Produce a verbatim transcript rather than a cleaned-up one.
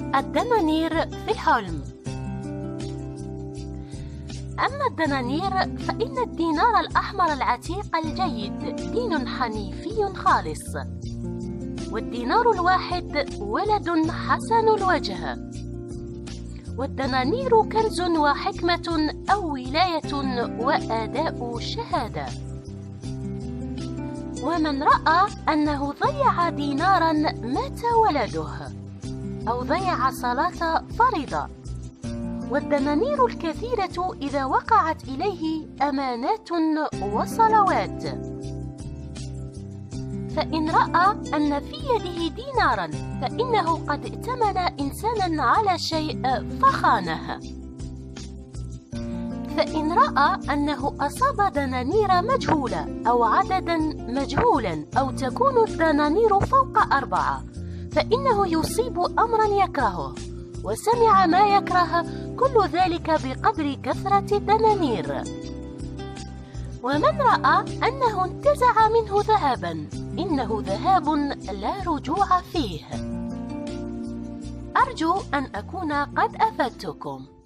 الدنانير في الحلم. أما الدنانير فإن الدينار الأحمر العتيق الجيد دين حنيفي خالص، والدينار الواحد ولد حسن الوجه، والدنانير كنز وحكمة أو ولاية وأداء شهادة. ومن رأى أنه ضيع دينارا مات ولده، أو ضيع صلاة فريضة. والدنانير الكثيرة إذا وقعت إليه أمانات وصلوات، فإن رأى أن في يده دينارا فإنه قد ائتمن إنسانا على شيء فخانه. فإن رأى أنه أصاب دنانير مجهولة أو عددا مجهولا، أو تكون الدنانير فوق أربعة، فإنه يصيب أمرا يكرهه، وسمع ما يكره، كل ذلك بقدر كثرة الدنانير. ومن رأى أنه انتزع منه ذهبا، إنه ذهاب لا رجوع فيه. أرجو أن أكون قد أفدتكم.